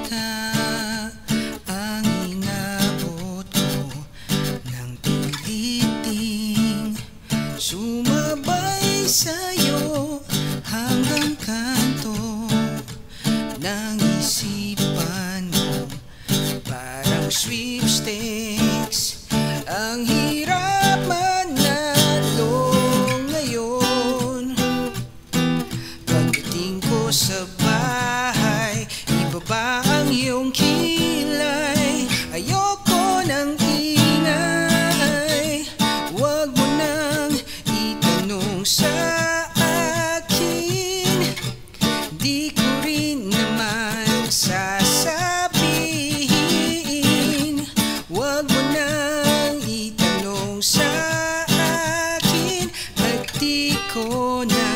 kita ang inabot ko ng piliting sumabay sa'yo hanggang kanto ng isipan mo. Parang sweepstakes, ang hirap manalo ngayon. Pagdating ko sa bahay, ibaba ang iyong kilay. Ayoko ng ingay, wag mo nang itanong sa akin. Di ko rin naman sasabihin. Wag mo nang itanong sa akin at di ko na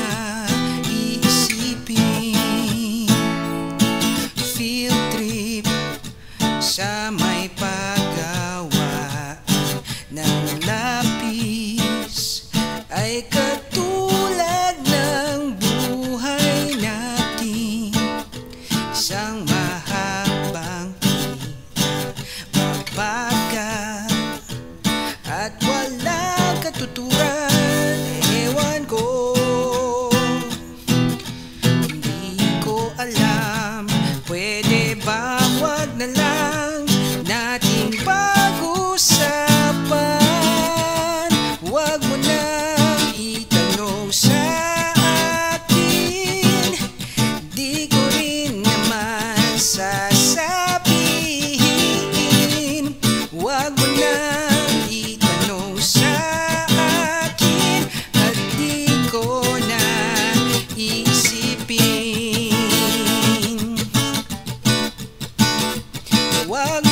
iisipin. Field trip sa may paggawa ng lapis ay katulad ng buhay natin, isang mahabang pinagbabaga at walang katuturan. Ewan ko, hindi ko alam, pwede ba wag na lang nating pag-usapan? Wag mo nang itanong sa akin, di ko rin naman sasabihin. Wag mo nang itanong sa akin at di ko na iisipin. Wag